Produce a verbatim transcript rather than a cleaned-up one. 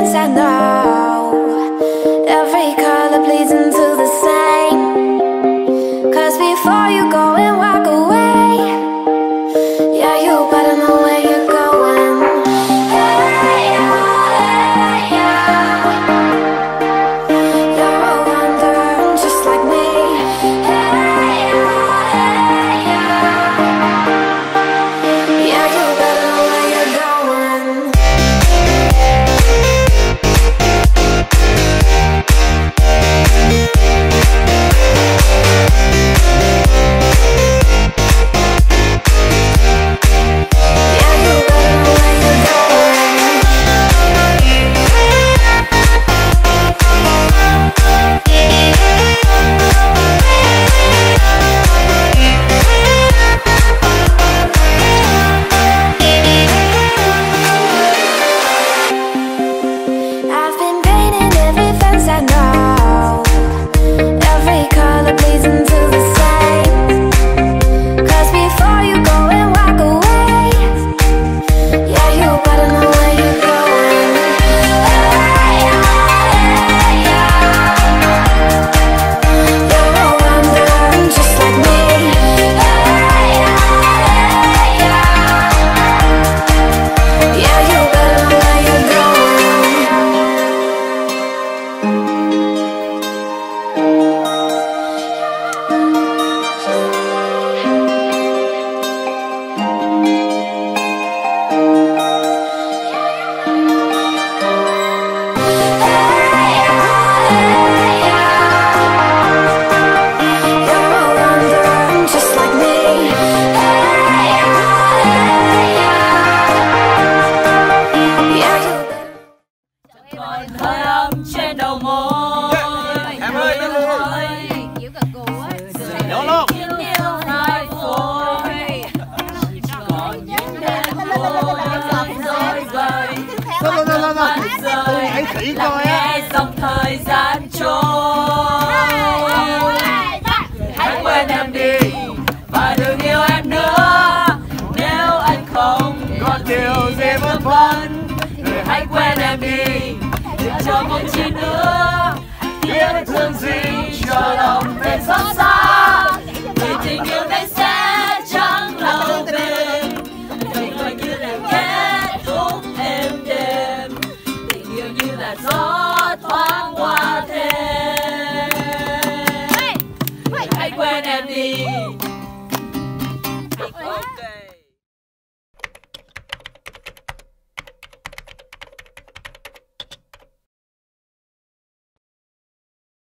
fence I know. Every color bleeds into the same. Cause before you go and walk away, yeah, you better know where you're going. Hey, yeah, hey, yeah. You're a wanderer just like me. Hey, yeah, hey, yeah. Yeah, you better know where you're going. I've been painting every fence I know. Every color bleeds into the same. Cause before you go and walk away, yeah, you better know where you're going. Hey, yeah, hey, yeah. You're a wanderer just like me. Hey, yeah, hey, yeah. Yeah, you better know where you're going. Còn hơi ấm trên đầu môi. Em ơi, em ơi. Kiểu gật gù á. Nhớ luôn. Tình yêu hai phôi. Còn những đêm vui rơi rơi. Thôi thôi thôi thôi. Tôi Rơi. nhảy kỹ coi á. Nghe dòng thời gian trôi. Hãy quên em đi và đừng yêu em nữa. Nếu anh không còn điều gì vân vân, người hãy quên em đi. Đừng cho một chi nữa. Tiếc thương gì cho lòng thêm xót xa. Vì tình yêu này sẽ chẳng lâu bền. Tình yêu như là kết thúc êm đềm. Tình yêu như là gió